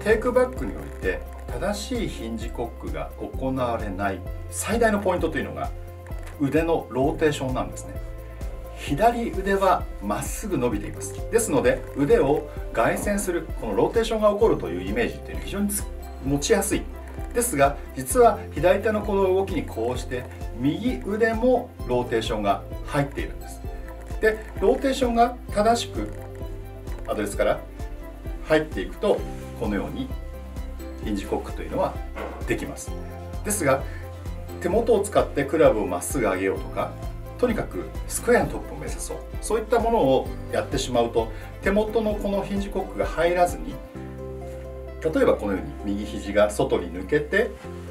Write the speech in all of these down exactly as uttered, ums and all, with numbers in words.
テイクバックにおいて正しいヒンジコックが行われない最大のポイントというのが腕のローテーションなんですね。左腕はまっすぐ伸びています。ですので腕を外旋するこのローテーションが起こるというイメージっていうのは非常に持ちやすいですが、実は左手のこの動きにこうして右腕もローテーションが入っているんです。でローテーションが正しくアドレスから入っていくとこのようにヒンジコックというのはできます。ですが手元を使ってクラブをまっすぐ上げようとか、とにかくスクエアのトップを目指そう、そういったものをやってしまうと手元のこのヒンジコックが入らずに、例えばこのように右肘が外に抜けて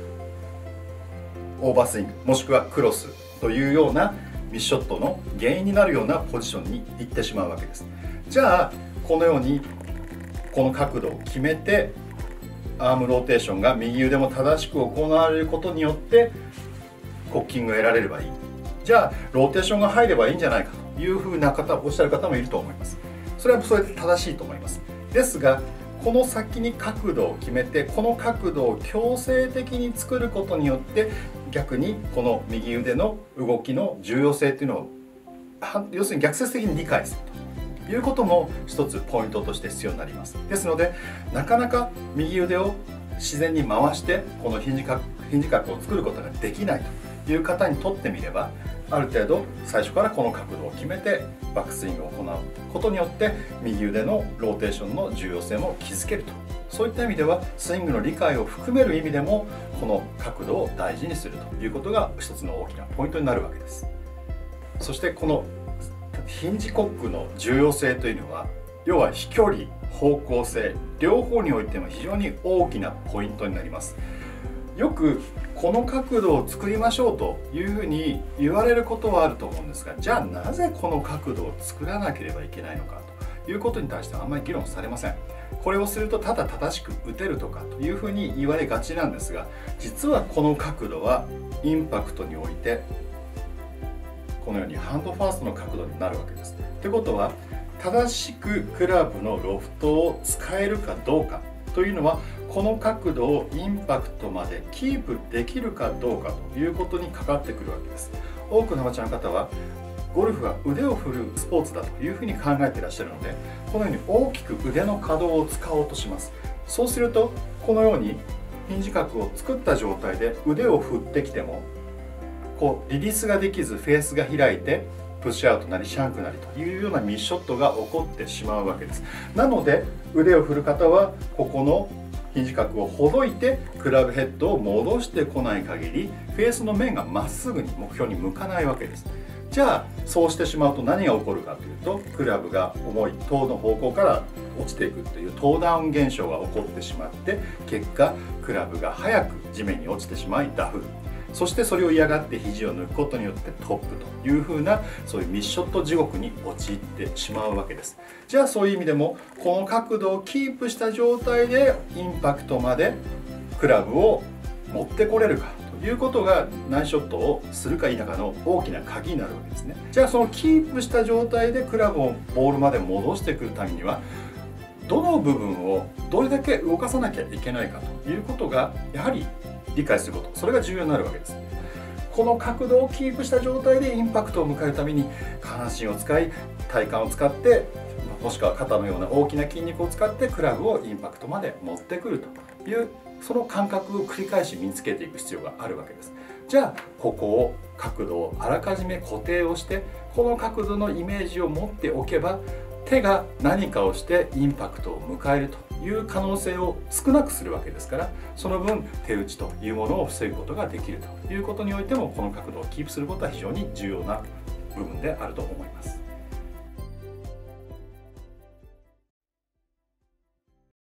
オーバースイングもしくはクロスというようなミスショットの原因になるようなポジションに行ってしまうわけです。じゃあこのようにこの角度を決めてアームローテーションが右腕も正しく行われることによってコッキングを得られればいい。じゃあローテーションが入ればいいんじゃないかというふうな方おっしゃる方もいると思います。それはそれで正しいと思います。ですがこの先に角度を決めてこの角度を強制的に作ることによって逆にこの右腕の動きの重要性というのを要するに逆説的に理解するということも一つポイントとして必要になります。ですのでなかなか右腕を自然に回してこのヒンジ角ヒンジ角を作ることができないという方にとってみれば、ある程度最初からこの角度を決めてバックスイングを行うことによって右腕のローテーションの重要性も気づけると、そういった意味ではスイングの理解を含める意味でもこの角度を大事にするということが一つの大きなポイントになるわけです。そしてこのヒンジコックの重要性というのは、要は飛距離、方向性両方においても非常に大きなポイントになります。よくこの角度を作りましょうというふうに言われることはあると思うんですが、じゃあなぜこの角度を作らなければいけないのかということに対してはあんまり議論されません。これをするとただ正しく打てるとかというふうに言われがちなんですが、実はこの角度はインパクトにおいてこのようにハンドファーストの角度になるわけです。ということは正しくクラブのロフトを使えるかどうかというのはこの角度をインパクトまでキープできるかどうかということにかかってくるわけです。多くのアマチュアの方はゴルフは腕を振るスポーツだというふうに考えていらっしゃるので、このように大きく腕の可動を使おうとします。そうするとこのようにヒンジ角を作った状態で腕を振ってきてもこうリリースができずフェースが開いてプッシュアウトなりシャンクなりというようなミスショットが起こってしまうわけです。なので腕を振る方はここのヒンジ角をほどいてクラブヘッドを戻してこない限りフェースの面がまっすぐに目標に向かないわけです。じゃあそうしてしまうと何が起こるかというと、クラブが重い塔の方向から落ちていくというトーダウン現象が起こってしまって、結果クラブが早く地面に落ちてしまいダフる。そしてそれを嫌がって肘を抜くことによってトップというふうなそういうミスショット地獄に陥ってしまうわけです。じゃあそういう意味でもこの角度をキープした状態でインパクトまでクラブを持ってこれるかということがナイスショットをするか否かの大きな鍵になるわけですね。じゃあそのキープした状態でクラブをボールまで戻してくるためにはどの部分をどれだけ動かさなきゃいけないかということがやはり理解すること、それが重要になるわけです。この角度をキープした状態でインパクトを迎えるために下半身を使い体幹を使ってもしくは肩のような大きな筋肉を使ってクラブをインパクトまで持ってくるというその感覚を繰り返し身につけていく必要があるわけです。じゃあここを角度をあらかじめ固定をしてこの角度のイメージを持っておけば手が何かをしてインパクトを迎えるという可能性を少なくするわけですから、その分手打ちというものを防ぐことができるということにおいてもこの角度をキープすることは非常に重要な部分であると思います。